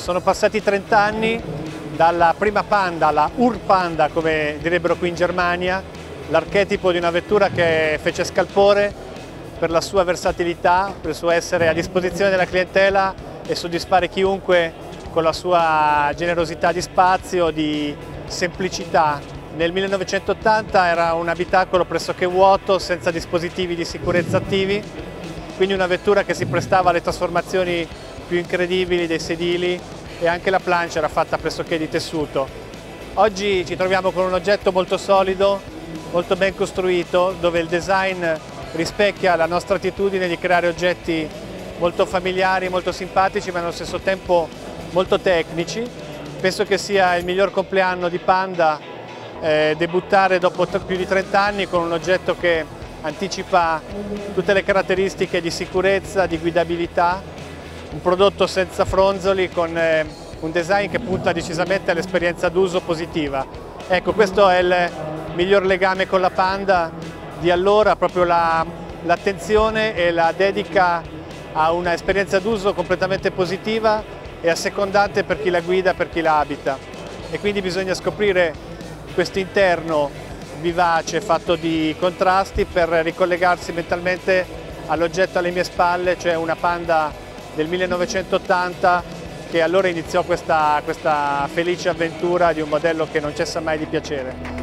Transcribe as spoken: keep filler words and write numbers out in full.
Sono passati trenta anni dalla prima Panda alla Ur-Panda, come direbbero qui in Germania, l'archetipo di una vettura che fece scalpore per la sua versatilità, per il suo essere a disposizione della clientela e soddisfare chiunque con la sua generosità di spazio, di semplicità. Nel millenovecentottanta era un abitacolo pressoché vuoto, senza dispositivi di sicurezza attivi, quindi una vettura che si prestava alle trasformazioni più incredibili dei sedili, e anche la plancia era fatta pressoché di tessuto. Oggi ci troviamo con un oggetto molto solido, molto ben costruito, dove il design rispecchia la nostra attitudine di creare oggetti molto familiari, molto simpatici, ma allo stesso tempo molto tecnici. Penso che sia il miglior compleanno di Panda eh, debuttare dopo più di trenta anni con un oggetto che anticipa tutte le caratteristiche di sicurezza, di guidabilità, un prodotto senza fronzoli con eh, un design che punta decisamente all'esperienza d'uso positiva. Ecco, questo è il miglior legame con la Panda di allora, proprio l'attenzione la, e la dedica a una esperienza d'uso completamente positiva e assecondante per chi la guida, per chi la abita. E quindi bisogna scoprire questo interno vivace, fatto di contrasti, per ricollegarsi mentalmente all'oggetto alle mie spalle, cioè una Panda del millenovecentottanta che allora iniziò questa, questa felice avventura di un modello che non cessa mai di piacere.